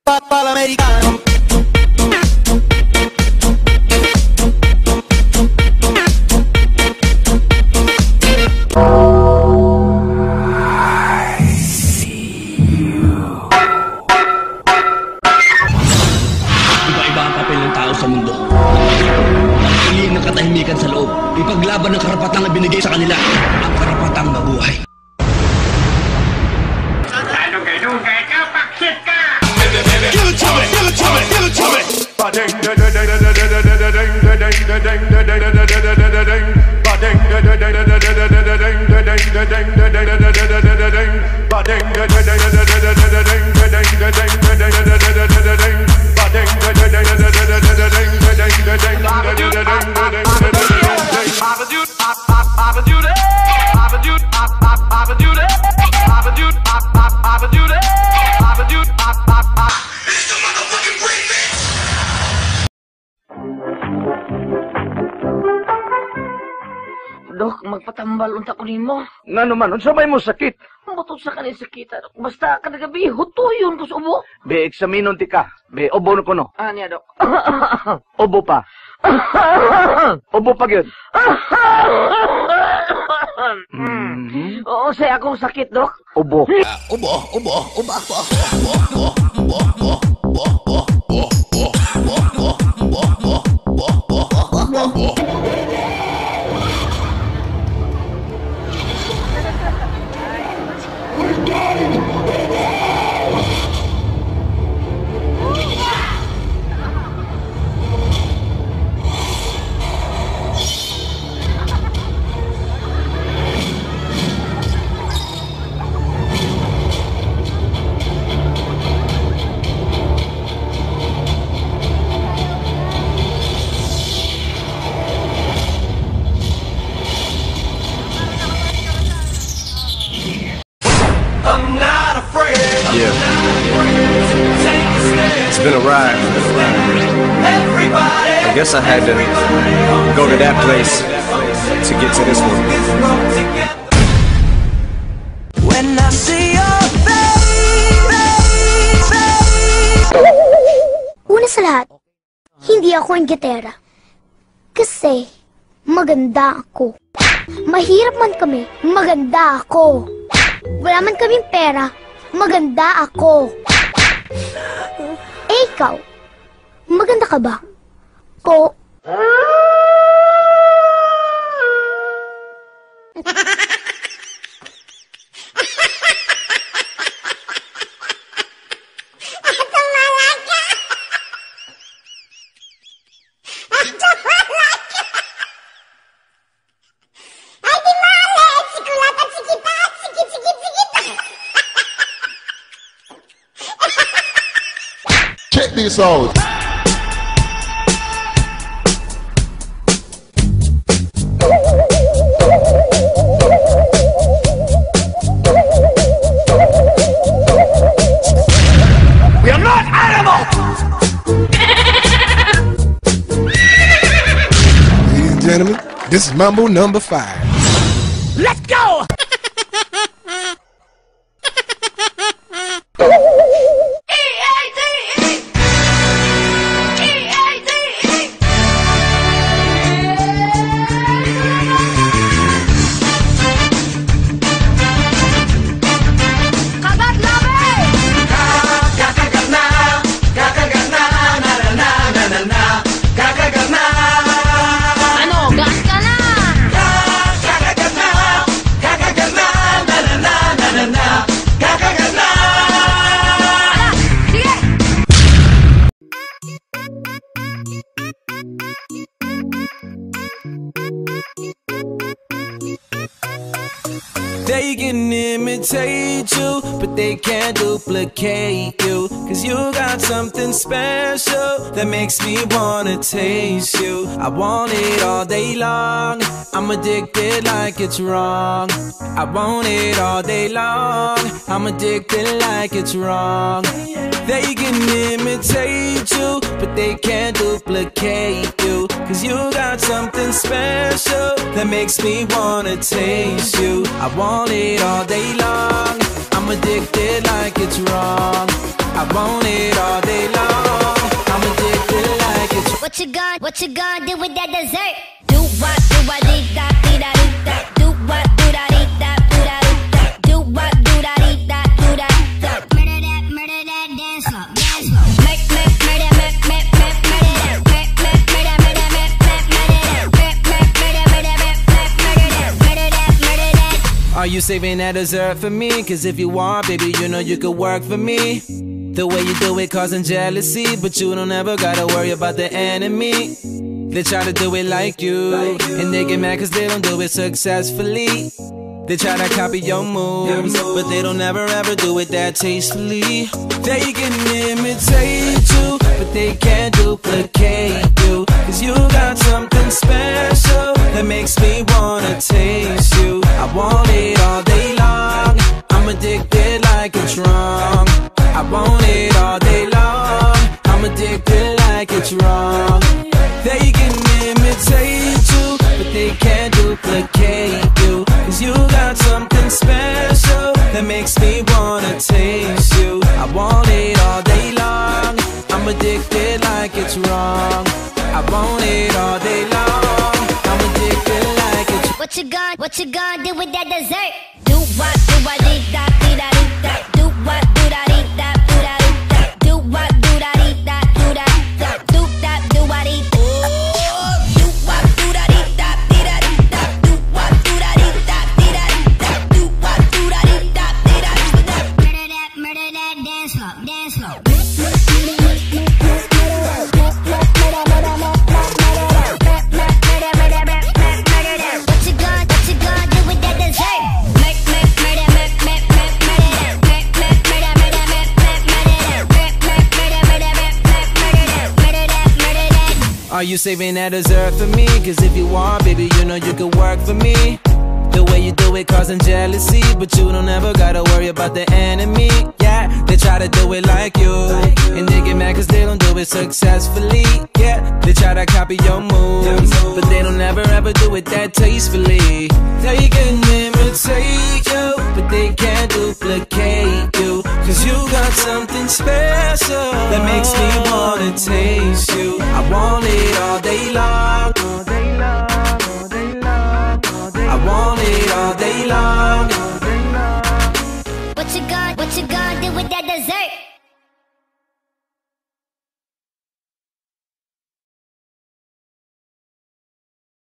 Palamericano. Iba-iba ang papel ng tao sa mundo. Pagpiliin ng katahimikan sa loob, ipaglaban ng karapatang na binigay sa kanila, ang karapatang mabuhay. Give it to me, give it to me, give it to me. Dok, magpatambal unta ko nimo. Nga naman, unsa may mo sakit? Matod sa kanin sakita, Dok. Basta kadagabi, hutuyon ko sa ubo. Be, eksaminon ti ka. Be, obo na ko no. Niya, Dok. Obo pa. Obo pa gyud. Oo, say akong sakit, Dok. Obo. Yeah. It's been a ride. I guess I had to go to that place to get to this one. When I see your face. Una sa lahat, hindi ako ang gitera. Kasi, maganda ako. Mahirap man kami, maganda ako. Wala man kaming pera, maganda ako. Eh, ikaw, maganda ka ba? O... Check this out. We are not animals! Ladies and gentlemen, this is Mambo number 5. Let's go! They can imitate you, but they can't duplicate you. Cause you got something special that makes me wanna taste you. I want it all day long, I'm addicted like it's wrong. I want it all day long, I'm addicted like it's wrong. They can imitate you, but they can't duplicate you. Cause you got something special that makes me wanna taste you. I want it all day long, I'm addicted like it's wrong. I want it all day long. I'm addicted like it's What you gonna do with that dessert? Do what, do what, dee da, dee da, dee da. Do what, do da, dee da, do da, dee da. Do what, do da, dee da, do da, dee da. Murder that, dance floor, dance floor. Murder that, Are you saving that dessert for me? Cause if you are, baby, you know you could work for me. The way you do it causing jealousy, but you don't ever gotta worry about the enemy. They try to do it like you, and they get mad cause they don't do it successfully. They try to copy your moves, but they don't ever ever do it that tastefully. They can imitate you, but they can't duplicate you. Cause you got something special that makes me wanna taste you. I want it all day long, I'm addicted like it's wrong. I want it all day long, I'm addicted like it's wrong. They can imitate you, but they can't duplicate you. Cause you got something special that makes me wanna taste you. I want it all day long, I'm addicted like it's wrong. I want it all day long, I'm addicted like it's wrong. What you gonna do with that dessert? Do what, dee da, dee da, dee da. Do what, do da, dee da, do da, dee da. Do what, do da, dee da, do da, dee da. Do that, do what, dee da. Do what, do da, dee da, dee da, dee da. Do what, do da, dee da, dee da, dee da. Do what, do da, dee da, dee da, dee da. Murder that, dance floor, dance floor. Are you saving that dessert for me? Cause if you are, baby, you know you could work for me. The way you do it causing jealousy, but you don't ever gotta worry about the enemy. Yeah, they try to do it like you, and they get mad cause they don't do it successfully. Yeah, they try to copy your moves, but they don't ever ever do it that tastefully. They can imitate you, but they can't duplicate you. Cause you got something special that makes me wanna taste you. I want it all day long, all day long, all day long, all day long. I want it all day long, all day long. What you gonna do with that dessert?